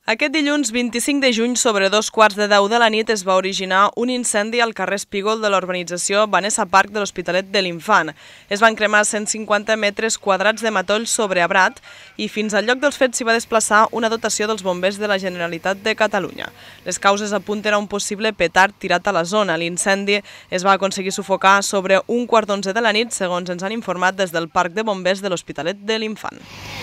Aquest dilluns 25 de juny, sobre 2:15 de la nit, es va originar un incendi al carrer Espígol de la urbanització Vanessa Park de l'Hospitalet de l'Infant. Es van cremar 150 metres quadrats de matoll sobrearbrat i fins al lloc dels fets s'hi va desplaçar una dotació dels bombers de la Generalitat de Catalunya. Les causes apunten a un possible petard tirat a la zona. L'incendi es va aconseguir sufocar sobre 1:15 de la nit, segons ens han informat des del Parc de Bombers de l'Hospitalet de l'Infant.